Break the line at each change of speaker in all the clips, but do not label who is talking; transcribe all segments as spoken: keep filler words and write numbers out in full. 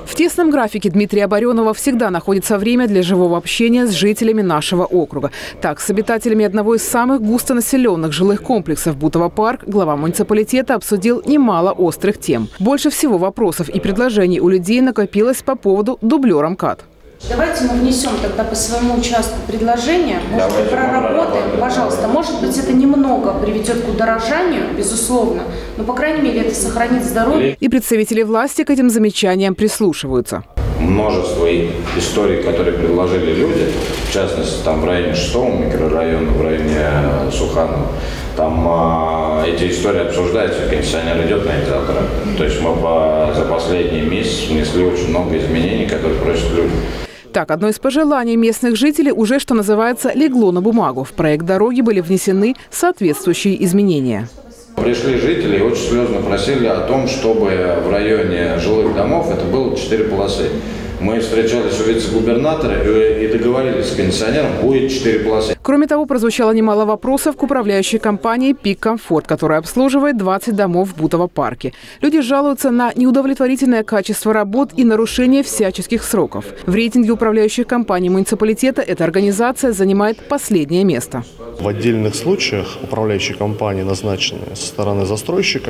В тесном графике Дмитрия Баренова всегда находится время для живого общения с жителями нашего округа. Так, с обитателями одного из самых густонаселенных жилых комплексов Бутово парк глава муниципалитета обсудил немало острых тем. Больше всего вопросов и предложений у людей накопилось по поводу дублера МКАД.
Давайте мы внесем тогда по своему участку предложение, может быть, проработаем, пожалуйста. Может быть, это немного приведет к удорожанию, безусловно, но, по крайней мере, это сохранит здоровье.
И представители власти к этим замечаниям прислушиваются.
Множество историй, которые предложили люди, в частности, там в районе шестого микрорайона, в районе Суханова, там а, эти истории обсуждаются, кондиционер идет на завтра. То есть мы по, за последний месяц внесли очень много изменений, которые просят люди.
Так, одно из пожеланий местных жителей уже, что называется, легло на бумагу. В проект дороги были внесены соответствующие изменения.
Пришли жители и очень слезно просили о том, чтобы в районе жилых домов это было четыре полосы. Мы встречались у вице-губернатора и договорились с кондиционером, будет четыре полосы.
Кроме того, прозвучало немало вопросов к управляющей компании «Пик Комфорт», которая обслуживает двадцать домов в Бутово парке. Люди жалуются на неудовлетворительное качество работ и нарушение всяческих сроков. В рейтинге управляющих компаний муниципалитета эта организация занимает последнее место.
В отдельных случаях управляющие компании, назначенные со стороны застройщика,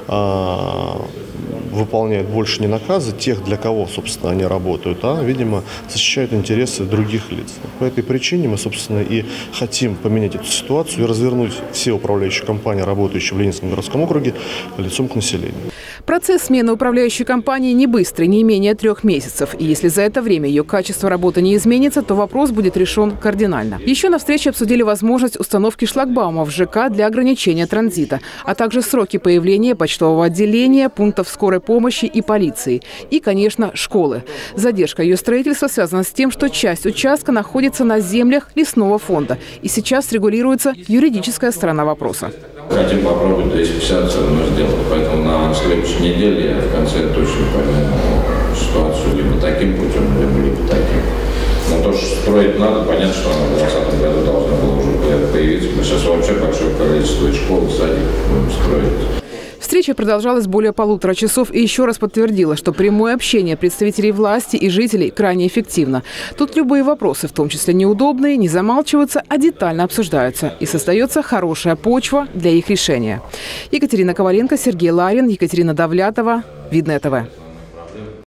выполняют больше не наказы тех, для кого, собственно, они работают, а, видимо, защищают интересы других лиц. По этой причине мы, собственно, и хотим поменять эту ситуацию и развернуть все управляющие компании, работающие в Ленинском городском округе, лицом к населению.
Процесс смены управляющей компании не быстрый, не менее трех месяцев. И если за это время ее качество работы не изменится, то вопрос будет решен кардинально. Еще на встрече обсудили возможность установки шлагбаумов в ЖК для ограничения транзита, а также сроки появления почтового отделения, пунктов скорой помощи и полиции. И, конечно, школы. Задержка ее строительства связана с тем, что часть участка находится на землях лесного фонда. И сейчас регулируется юридическая сторона вопроса.
Хотим попробовать двести пятьдесят все равно сделать. Поэтому на следующей неделе я в конце точно пойму ситуацию либо таким путем, либо, либо таким. Но то, что строить надо, понятно, что она в двадцатом году должна была уже появиться. Мы сейчас вообще большое количество школ, садик будем строить.
Встреча продолжалась более полутора часов и еще раз подтвердила, что прямое общение представителей власти и жителей крайне эффективно. Тут любые вопросы, в том числе неудобные, не замалчиваются, а детально обсуждаются. И создается хорошая почва для их решения. Екатерина Коваленко, Сергей Ларин, Екатерина Давлятова. Видное ТВ.